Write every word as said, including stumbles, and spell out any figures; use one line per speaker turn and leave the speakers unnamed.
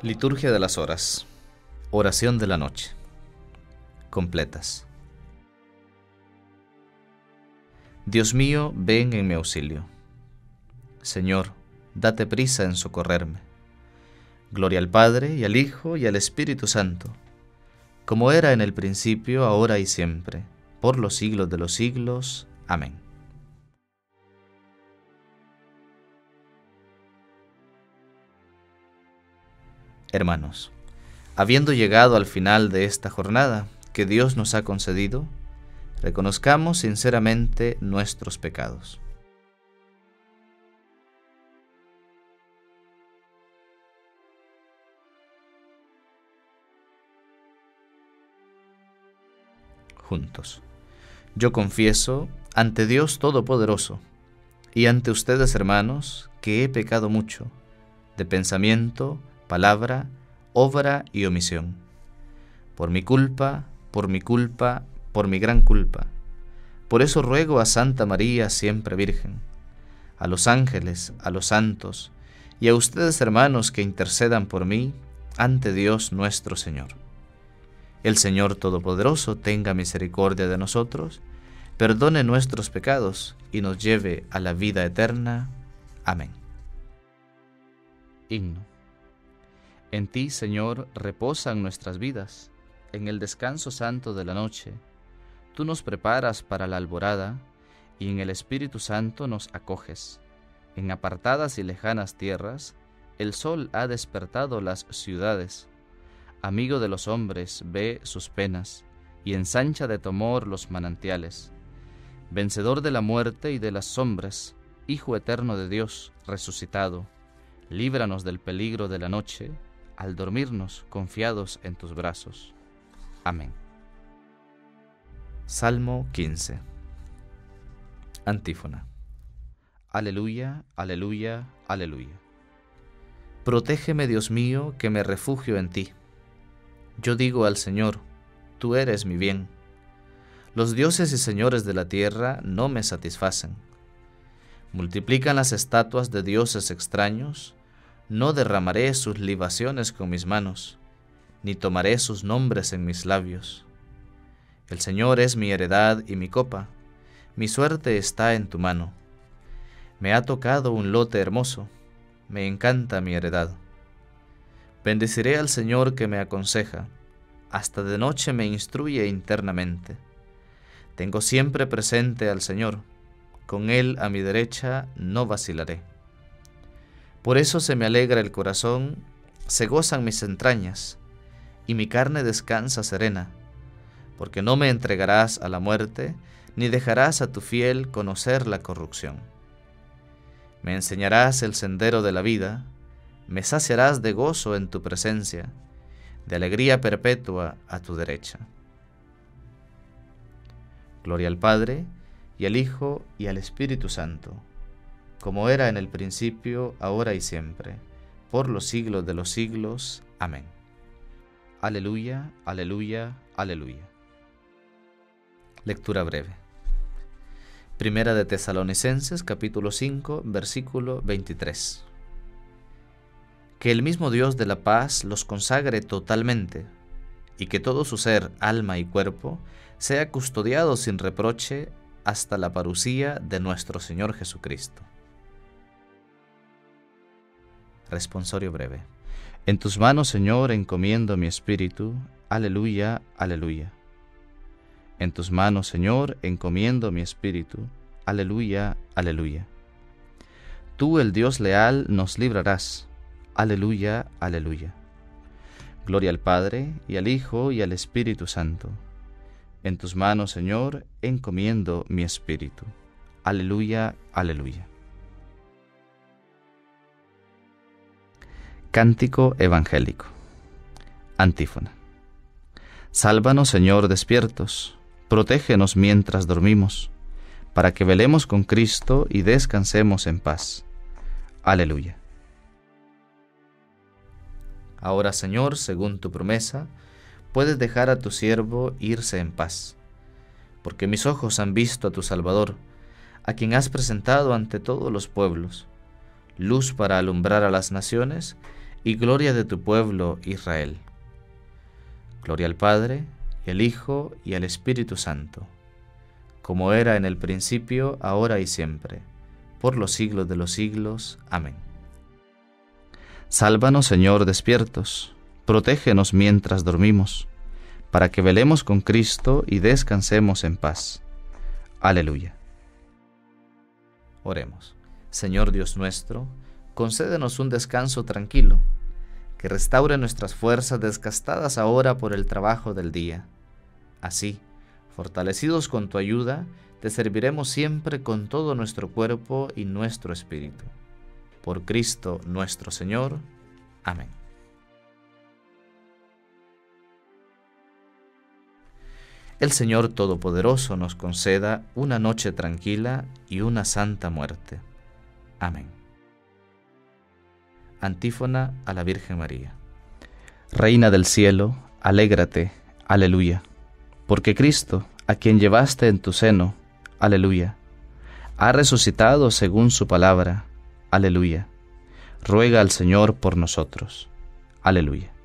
Liturgia de las horas. Oración de la noche. Completas. Dios mío, ven en mi auxilio. Señor, date prisa en socorrerme. Gloria al Padre, y al Hijo, y al Espíritu Santo, como era en el principio, ahora y siempre, por los siglos de los siglos. Amén. Hermanos, habiendo llegado al final de esta jornada que Dios nos ha concedido, reconozcamos sinceramente nuestros pecados. Juntos. Yo confieso ante Dios Todopoderoso y ante ustedes, hermanos, que he pecado mucho, de pensamiento, palabra, obra y omisión. Por mi culpa, por mi culpa, por mi gran culpa. Por eso ruego a Santa María, siempre Virgen, a los ángeles, a los santos, y a ustedes, hermanos, que intercedan por mí ante Dios nuestro Señor. El Señor Todopoderoso tenga misericordia de nosotros, perdone nuestros pecados y nos lleve a la vida eterna. Amén. Himno. En ti, Señor, reposan nuestras vidas. En el descanso santo de la noche, tú nos preparas para la alborada y en el Espíritu Santo nos acoges. En apartadas y lejanas tierras, el sol ha despertado las ciudades. Amigo de los hombres, ve sus penas y ensancha de tu amor los manantiales. Vencedor de la muerte y de las sombras, Hijo eterno de Dios, resucitado, líbranos del peligro de la noche, al dormirnos confiados en tus brazos. Amén. Salmo quince. Antífona. Aleluya, aleluya, aleluya. Protégeme, Dios mío, que me refugio en ti. Yo digo al Señor, tú eres mi bien. Los dioses y señores de la tierra no me satisfacen. Multiplican las estatuas de dioses extraños. No derramaré sus libaciones con mis manos, ni tomaré sus nombres en mis labios. El Señor es mi heredad y mi copa, mi suerte está en tu mano. Me ha tocado un lote hermoso, me encanta mi heredad. Bendeciré al Señor que me aconseja, hasta de noche me instruye internamente. Tengo siempre presente al Señor, con Él a mi derecha no vacilaré. Por eso se me alegra el corazón, se gozan mis entrañas, y mi carne descansa serena, porque no me entregarás a la muerte, ni dejarás a tu fiel conocer la corrupción. Me enseñarás el sendero de la vida, me saciarás de gozo en tu presencia, de alegría perpetua a tu derecha. Gloria al Padre, y al Hijo, y al Espíritu Santo, como era en el principio, ahora y siempre, por los siglos de los siglos. Amén. Aleluya, aleluya, aleluya. Lectura breve. Primera de Tesalonicenses, capítulo cinco, versículo veintitrés. Que el mismo Dios de la paz los consagre totalmente, y que todo su ser, alma y cuerpo, sea custodiado sin reproche hasta la parucía de nuestro Señor Jesucristo. Responsorio breve. En tus manos, Señor, encomiendo mi espíritu. Aleluya, aleluya. En tus manos, Señor, encomiendo mi espíritu. Aleluya, aleluya. Tú, el Dios leal, nos librarás. Aleluya, aleluya. Gloria al Padre, y al Hijo, y al Espíritu Santo. En tus manos, Señor, encomiendo mi espíritu. Aleluya, aleluya. Cántico evangélico. Antífona. Sálvanos, Señor, despiertos, protégenos mientras dormimos, para que velemos con Cristo y descansemos en paz. Aleluya. Ahora, Señor, según tu promesa, puedes dejar a tu siervo irse en paz, porque mis ojos han visto a tu Salvador, a quien has presentado ante todos los pueblos, luz para alumbrar a las naciones y gloria de tu pueblo Israel. Gloria al Padre, y al Hijo, y al Espíritu Santo, como era en el principio, ahora y siempre, por los siglos de los siglos. Amén. Sálvanos, Señor, despiertos, protégenos mientras dormimos, para que velemos con Cristo y descansemos en paz. Aleluya. Oremos. Señor Dios nuestro, concédenos un descanso tranquilo, que restaure nuestras fuerzas desgastadas ahora por el trabajo del día. Así, fortalecidos con tu ayuda, te serviremos siempre con todo nuestro cuerpo y nuestro espíritu. Por Cristo nuestro Señor. Amén. El Señor Todopoderoso nos conceda una noche tranquila y una santa muerte. Amén. Antífona a la Virgen María. Reina del cielo, alégrate, aleluya, porque Cristo, a quien llevaste en tu seno, aleluya, ha resucitado según su palabra, aleluya. Ruega al Señor por nosotros, aleluya.